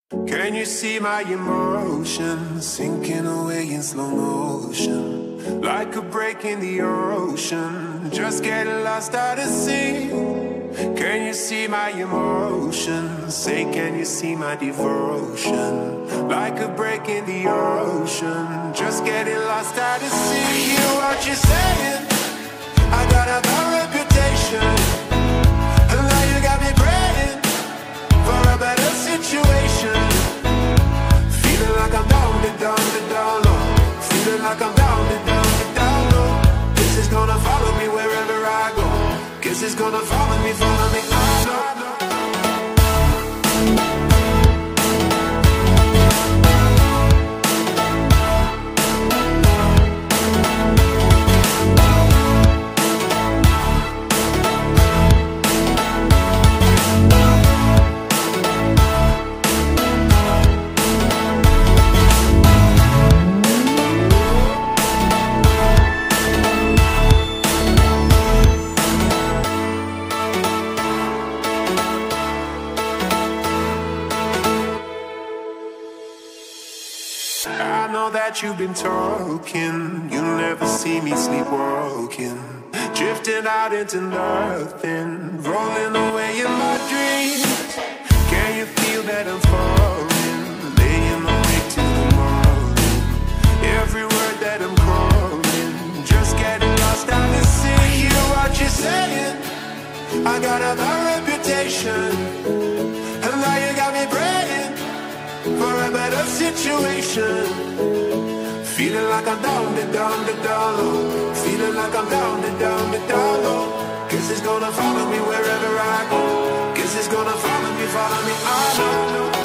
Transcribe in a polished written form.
Can you see my emotions sinking away in slow motion, like a break in the ocean, just getting lost out at sea? Can you see my emotions? Say, can you see my devotion? Like a break in the ocean, just getting lost out at sea. Hear what you're saying? I got a bad reputation, and now you got me praying for a better situation. Feeling like I'm down to down to down low. Feeling like I'm down to down to down low. This is gonna follow me wherever I go. Guess it's gonna follow me, follow me. I know. I know that you've been talking, you never see me sleepwalking, drifting out into nothing, rolling away in my dreams. Can you feel that I'm falling, laying awake till the morning? Every word that I'm calling, just getting lost out to sea. I hear what you're saying, I got a bad reputation, and now you got me praying for a better situation. Feeling like I'm down to down to down low. Feeling like I'm down to down to down low. Guess it's gonna follow me wherever I go. Guess it's gonna follow me, I know.